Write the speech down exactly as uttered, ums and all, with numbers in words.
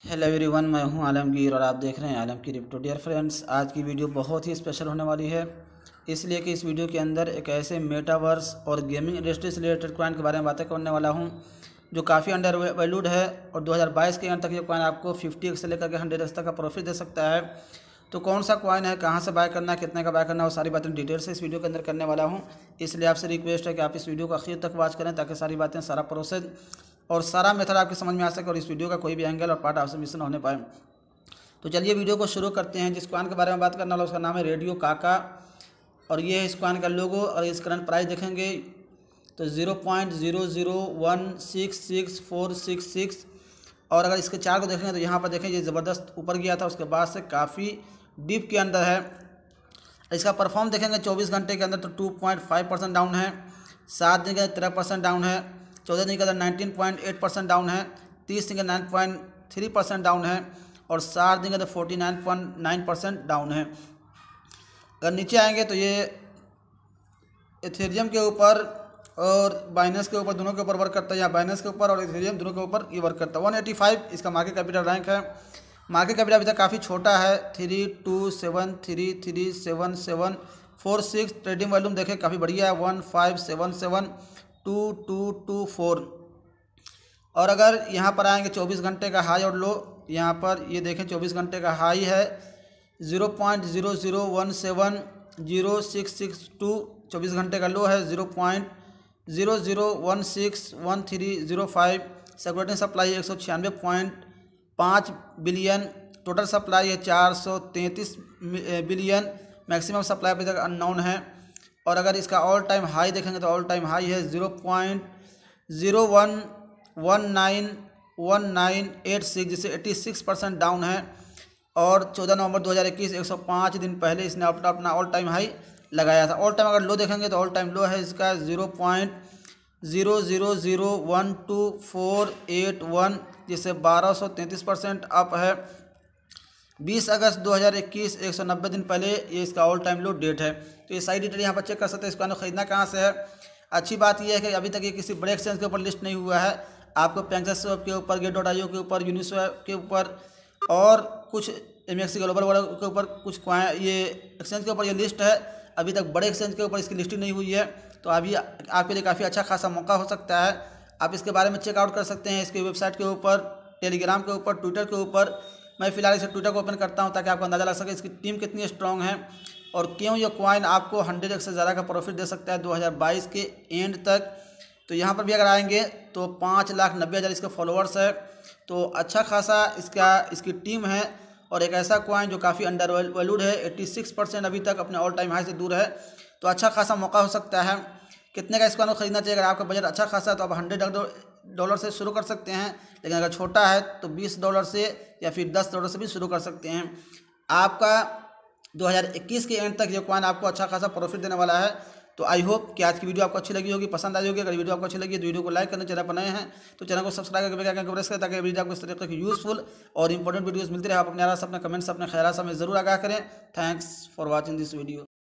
Hello everyone, मैं हूं आलमगीर और आप देख रहे हैं आलमगीर क्रिप्टो। डियर फ्रेंड्स, आज की वीडियो बहुत ही स्पेशल होने वाली है, इसलिए कि इस वीडियो के अंदर एक ऐसे मेटावर्स और गेमिंग इंडस्ट्री से रिलेटेड कॉइन के बारे में बातें करने वाला हूं जो काफ़ी अंडर वैल्यूड है और दो हज़ार बाईस के अंत तक ये कॉइन आपको फिफ्टी एक्स से लेकर के हंड्रेड एक्स तक का प्रॉफिट दे सकता है। तो कौन सा कॉइन है, कहाँ से बाय करना है, कितने का बाय करना है, वो सारी बातें डिटेल से इस वीडियो के अंदर करने वाला हूँ। इसलिए आपसे रिक्वेस्ट है कि आप इस वीडियो को आखिर तक वॉच करें ताकि सारी बातें, सारा प्रोसेस और सारा मेथड आपके समझ में आ सके और इस वीडियो का कोई भी एंगल और पार्ट आपसे मिस न होने पाए। तो चलिए वीडियो को शुरू करते हैं। जिस कॉइन के बारे में बात करने वाला उसका नाम है रेडियो काका और ये है इस कॉइन का लोगो। और इस करंट प्राइस देखेंगे तो zero point zero zero one six six four six six. और अगर इसके चार्ट को देखेंगे तो यहाँ पर देखें ये ज़बरदस्त ऊपर गया था, उसके बाद से काफ़ी डीप के अंदर है। इसका परफॉर्म देखेंगे चौबीस घंटे के अंदर तो two point five percent down है, सात दिन के अंदर तेरह परसेंट डाउन है, चौदह दिन के अंदर nineteen point eight percent down है, तीस दिन के nine point three percent down है और साठ दिन के अंदर forty nine point nine percent down है। अगर नीचे आएंगे तो ये इथेरियम के ऊपर और बाइनेंस के ऊपर, दोनों के ऊपर वर्क करता है। या बाइनेंस के ऊपर और इथेरियम दोनों के ऊपर ये वर्क करता है। वन एटी फाइव इसका मार्केट कैपिटल रैंक है। मार्केट कैपिटल अभी तक काफ़ी छोटा है, three two seven three three seven seven four six. Trading volume देखें काफ़ी बढ़िया है, one five seven seven two two two four. और अगर यहाँ पर आएंगे चौबीस घंटे का हाई और लो, यहाँ पर ये देखें चौबीस घंटे का हाई है zero point zero zero one seven zero six six two, चौबीस घंटे का लो है zero point zero zero one six one three zero five. Circulating supply एक सौ छियानवे पॉइंट पाँच बिलियन, टोटल सप्लाई है चार सौ तैंतीस बिलियन, मैक्सिमम सप्लाई अभी तक अननोन है। और अगर इसका ऑल टाइम हाई देखेंगे तो ऑल टाइम हाई है zero point zero one one nine one nine eight six, जिससे एट्टी सिक्स परसेंट डाउन है। और चौदह नवंबर दो हज़ार इक्कीस एक सौ पाँच दिन पहले इसने अपना अपना ऑल टाइम हाई लगाया था। ऑल टाइम अगर लो देखेंगे तो ऑल टाइम लो है इसका zero point zero zero zero one two four eight one, जिससे बारह सौ तैंतीस परसेंट अप है। बीस अगस्त दो हज़ार इक्कीस एक सौ नब्बे दिन पहले ये इसका ऑल टाइम लो डेट है। तो ये सारी डिटेल यहाँ पर चेक कर सकते हैं। इसको ख़रीदना कहाँ से है। अच्छी बात यह है कि अभी तक ये किसी बड़े एक्सचेंज के ऊपर लिस्ट नहीं हुआ है। आपको पेंगेस्वैप के ऊपर, गेट डॉट आई ओ के ऊपर, यूनिस्वैप के ऊपर और कुछ एम एक्स ग्लोबल के ऊपर, कुछ ये एक्सचेंज के ऊपर ये लिस्ट है। अभी तक बड़े एक्सचेंज के ऊपर इसकी लिस्टिंग नहीं हुई है। तो अभी आपके लिए काफ़ी अच्छा खासा मौका हो सकता है। आप इसके बारे में चेकआउट कर सकते हैं इसके वेबसाइट के ऊपर, टेलीग्राम के ऊपर, ट्विटर के ऊपर। मैं फिलहाल इसे ट्विटर को ओपन करता हूं ताकि आपको अंदाज़ा लग सके इसकी टीम कितनी स्ट्रांग है और क्यों ये कॉइन आपको हंड्रेड एक्स से ज़्यादा का प्रॉफिट दे सकता है दो हज़ार बाईस के एंड तक। तो यहाँ पर भी अगर आएंगे तो पाँच लाख नब्बे हज़ार इसके फॉलोअर्स है। तो अच्छा खासा इसका इसकी टीम है और एक ऐसा कॉइन जो काफ़ी अंडर वैल्यूड है, छियासी परसेंट अभी तक अपने ऑल टाइम हाई से दूर है। तो अच्छा खासा मौका हो सकता है। कितने का इस कॉइन को खरीदना चाहिए? अगर आपका बजट अच्छा खासा है तो आप हंड्रेड डॉलर से शुरू कर सकते हैं, लेकिन अगर छोटा है तो बीस डॉलर से या फिर दस डॉलर से भी शुरू कर सकते हैं। आपका दो हज़ार इक्कीस के एंड तक ये कॉइन आपको अच्छा खासा प्रॉफिट देने वाला है। तो आई होप कि आज की वीडियो आपको अच्छी लगी होगी, पसंद आई होगी। अगर वीडियो आपको अच्छी लगी तो वीडियो को लाइक करना, चैनल पर नए हैं तो चैनल को सब्सक्राइब करके प्रेस करें ताकि वीडियो आपको इस तरह की यूजफुल और इंपॉर्टेंट वीडियोस मिलती रहे। आप अपने आराम से, अपने कमेंट्स, अपने ख्याल हमें ज़रूर आगाह करें। Thanks for watching this video.